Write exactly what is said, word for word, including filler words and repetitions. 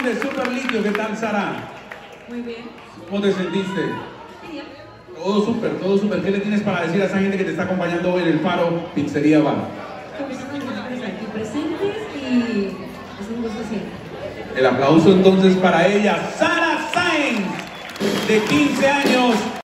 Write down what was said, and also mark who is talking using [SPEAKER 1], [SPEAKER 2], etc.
[SPEAKER 1] Producción de Super Litio. ¿Qué tal, Sara?
[SPEAKER 2] Muy bien.
[SPEAKER 1] ¿Cómo te sentiste?
[SPEAKER 2] Genial.
[SPEAKER 1] Todo súper, todo súper. ¿Qué le tienes para decir a esa gente que te está acompañando hoy en el Faro Pizzería Bar?
[SPEAKER 2] Que estamos aquí presentes y es un gusto siempre.
[SPEAKER 1] El aplauso entonces para ella, Sara Sáenz, de quince años.